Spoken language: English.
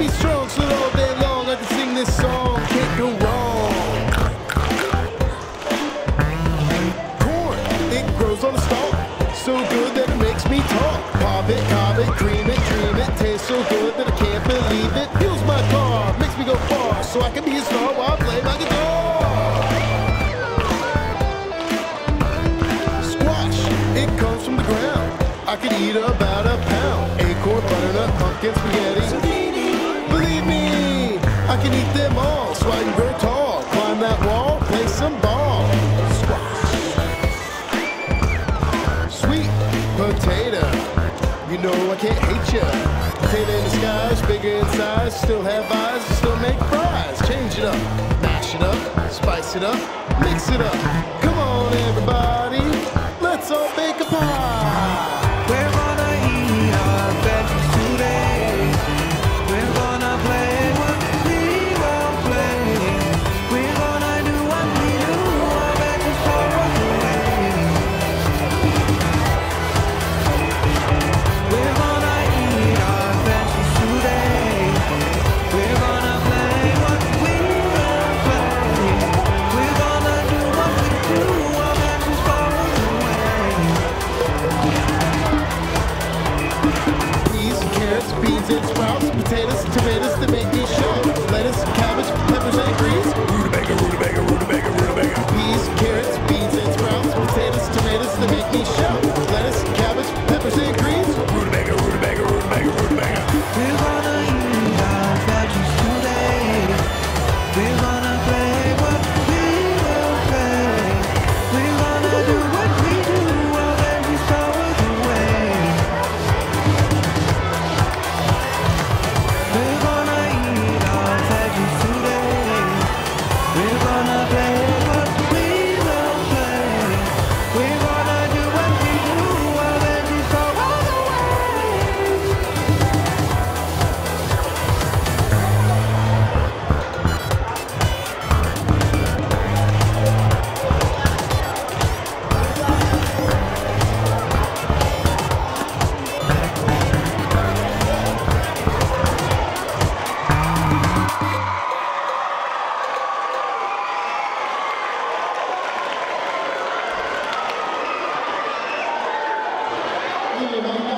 me strong so that all day long I can sing this song. Can't go wrong. Corn, it grows on a stalk, so good that it makes me talk. Pop it, carve it, cream it, dream it. Tastes so good that I can't believe it. Fuels my car, makes me go far, so I can be a star while I play my guitar. Squash, it comes from the ground. I could eat about a pound. Acorn, butternut, pumpkin, spaghetti. Believe me, I can eat them all, so I can grow tall. Climb that wall, play some ball. Squash. Sweet potato, you know I can't hate ya. Potato in disguise, bigger in size, still have eyes, still make fries. Change it up, mash it up, spice it up, mix it up. Come on everybody, let's all bake a pie. We're gonna eat our veggies today. We're gonna play what we will play. We're gonna do what we do. Our veggies for away. We're gonna eat our veggies today. We're gonna play what we will play. We're gonna do what we do. Our veggies for away. Peas, carrots, beans and sprouts, potatoes, tomatoes that make me shout. Lettuce, cabbage, peppers and greens. Rutabaga, rutabaga, rutabaga, rutabaga. Peas, carrots, beans and sprouts, potatoes, tomatoes that make me shout. Lettuce, cabbage, peppers and greens. Rutabaga, rutabaga, rutabaga, rutabaga. We're gonna eat our veggies today. We're gonna play what we will play. We're gonna do what we do. Our veggies for the way. We're gonna eat our veggies today. We're gonna play what we will play. We're gonna do what we do. Our veggies for the way. Thank you.